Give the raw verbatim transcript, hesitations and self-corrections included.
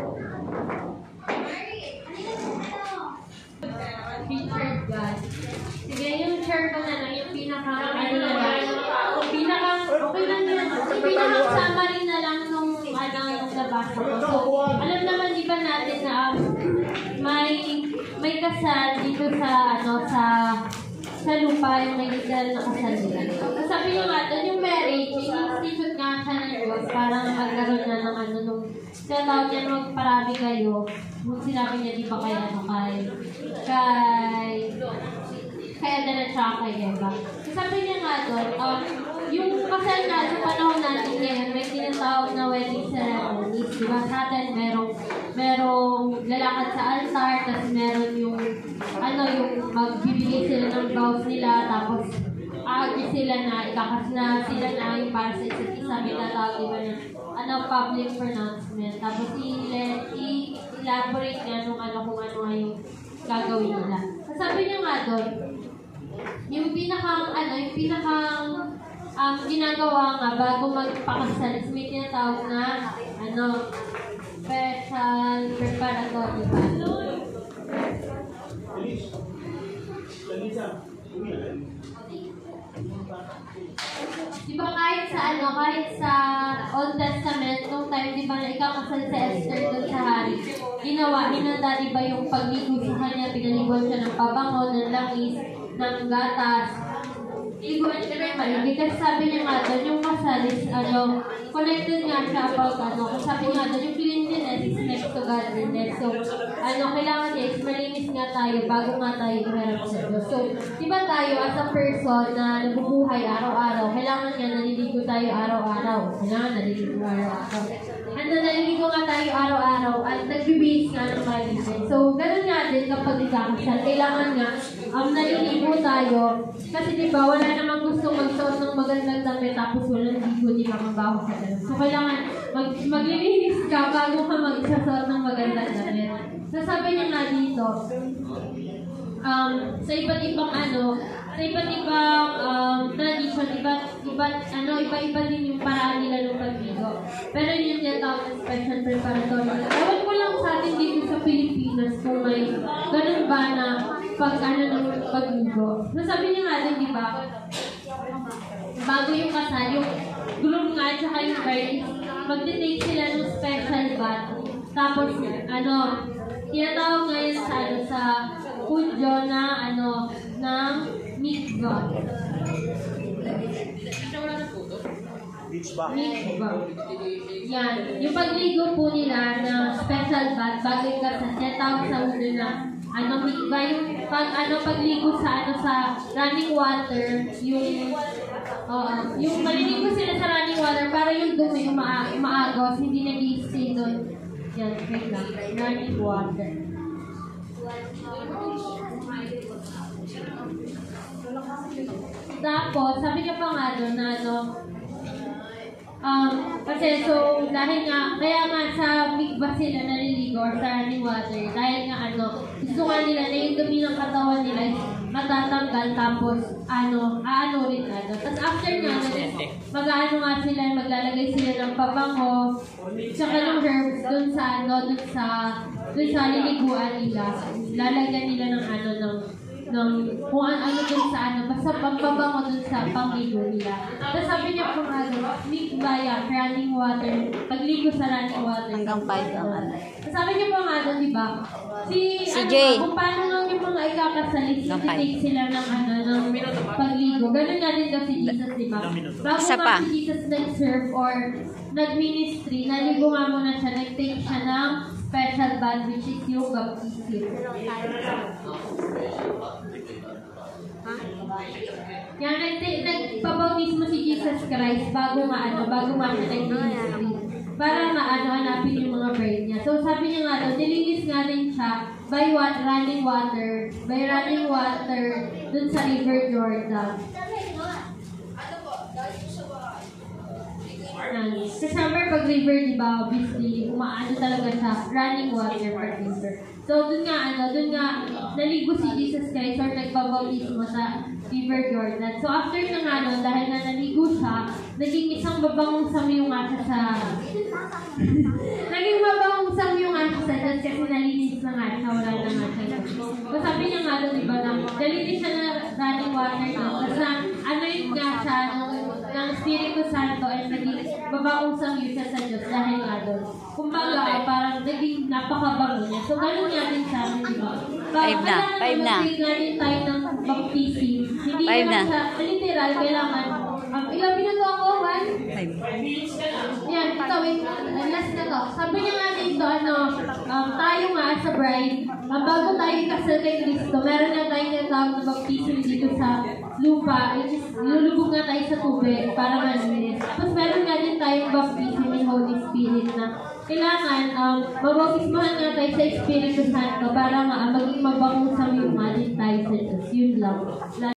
Featured God. Sige, yung share ko na lang, yung pinaka, ano na lang, pinaka, okay lang yan. Yung pinaka summary na lang nung, ano, nung nabasa ko. So, alam naman, di ba natin na um, may, may kasal dito sa, ano, sa, sa lupa, yung may legal na kasal nila. So, sabi nyo nga doon, yung marriage, in-institute nga siya ng Diyos, parang magkaroon na ng, ano, nung, sa tawag niya, magparami kayo. Nung sinabi niya, di ba kay, ano, kay, kay, kay Adan at saka kay Eva. So, sabi niya nga doon, um, yung kasal na sa panahon natin ngayon, may tinatawag na wedding ceremonies. Di ba? Sa atin, merong, merong lalakad sa altar, tapos meron yung, ano, yung magbibigay sila ng vows nila, tapos, aagay sila na, ikakas na sila na yung para sa isa't isa, may tatawag, di ba, na, ano, public pronouncement. Tapos, i-elaborate nga nung ano, kung ano nga yung gagawin nila. Sabi niya nga doon, yung pinakang, ano, yung pinakang um, ginagawa nga bago magpakasal is may tinatawag na, ano, special preparatory ba? Di ba kahit sa ano, kahit sa Old Testament, nung time, di ba na ikakasal sa Esther doon sa hari, ginawa, hinanda, di ba yung pagligo sa kanya, pinaliguan siya ng pabango, ng langis, ng gatas, liguan siya rin maligid. Kasi sabi niya nga doon, yung kasal is, ano, connected nga siya about, ano, sabi niya doon, yung cleanliness is next to godliness. So, ano, kailangan niya is malinis nga tayo bago nga tayo iharap sa Diyos. So, di ba tayo as a person na nabubuhay araw-araw, kailangan nga naliligo tayo araw-araw. Kailangan naliligo araw-araw. Ano, naliligo nga tayo araw-araw at nagbibihis nga ng malinis. So, ganun nga din kapag ikakasal, kailangan nga um, naliligo tayo. Kasi di ba, wala namang gusto magsuot ng magandang damit tapos walang ligo, di ba mabaho sa ganun. So, kailangan mag maglilinis ka bago ka mag-isasuot ng magandang damit. So, sabi niya nga dito, um, sa iba't ibang ano, sa iba't ibang um, tradition, iba't iba't ano, iba-iba din yung paraan nila ng pagligo. Pero yun yung tinatawag ng special preparatory. Ewan ko lang sa atin dito sa Pilipinas kung may ganun ba na pag ano ng pagligo. Nasabi niya nga din, di ba? Bago yung kasal, yung groom nga at saka yung bride, magte-take sila ng special bath. Tapos, ano, tinatawag ngayon sa, ano, sa Cogeo na, ano, ng mikva. Mikva. Yan. Yung pagligo po nila na special bath, bago yung kasal, tinatawag sa ulo na, ano, mikva, yung pag, ano, pagligo sa, ano, sa running water, yung, uh, yung maliligo sila sa running water para yung dumi, yung maa maagos, hindi nag-i-stay doon. Yan, wait lang. Running water. Tapos, sabi niya pa nga doon na, ano, um, kasi so, dahil nga, kaya nga sa mikva sila naliligo or sa running water, dahil nga, ano, gusto nga nila na yung dumi ng katawan nila matatanggal, tapos, ano, aano rin na doon. Tapos after nga, mag-ano nga sila, maglalagay sila ng pabango, tsaka ng herbs doon sa, ano, doon sa, doon sa liliguan nila. Lalagyan nila ng, ano, ng, ng, kung ano doon sa, ano, basta pampabango doon sa pangligo nila. Tapos sabi niya po nga doon, mikbaya, running water, pagligo sa running water. Hanggang five naman. Sabi niya po nga doon, di ba? Si, si ano, Jay. kung paano nga yung mga ikakasalit, i-take sila ng, ano, ng pagligo. Ganun nga din daw si Jesus, di ba? Bago nga si Jesus nag-serve or nag-ministry, naligo nga muna siya, nag-take siya ng special bath, which is yung baptism. Yan, nagpabautismo si Jesus Christ bago nga, ano, bago nga siya nag-ministry. Para maano hanapin yung mga brain niya. So sabi niya nga daw, nilinis nga din siya by what running water, by running water dun sa River Jordan. Sa summer pag river, di ba, obviously, umaano talaga siya, running water pag river. So dun nga, ano, dun nga, naligo si Jesus Christ or nagbabautismo sa River Jordan. So after na nga nun, dahil na naligo siya, naging isang babangong samyo nga siya sa... naging babangong samyo nga Espiritu Santo ay naging babausang yun siya sa Diyos dahil nga doon. Kumbaga, parang naging napakabango niya. So, ganun nga din sa amin, di ba? Five na, five na. Kailangan nga din tayo ng baptism. Hindi Five naman na. sa literal, kailangan. Um, ilang minuto ako, Juan? Five. Yan, ito, wait, uh, last na to. Sabi niya nga dito, ano, um, tayo nga as a bride, um, bago tayo kasal kay Kristo, meron na tayong tinatawag na baptism dito sa lupa, which is, lulubog nga tayo sa tubig para malinis. Tapos meron nga din tayong baptism in Holy Spirit na kailangan, um, mabautismahan nga tayo sa Espiritu Santo para nga, uh, maging mabangusang yung din tayo sa Diyos. Yun lang.